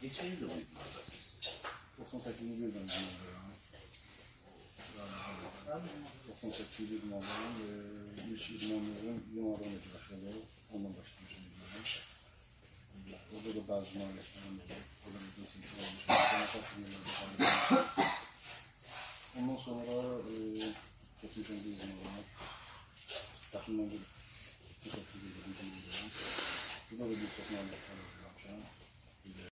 Neçə ildir bu idmanda siz? 98-ci ildən idmanlarım. 98-ci idmanlarım ve ilk idmanlarım Limadan başladı. Ondan başlamışım idmanlarım. Orada da bazı maliyetlerim oldu. Organizasyon olmuş. Ondan sonra geçmişim bir idmanlarım. Takımdan bir 8 idmanlarım. Burada da bir çok maliyetlerim olmuş.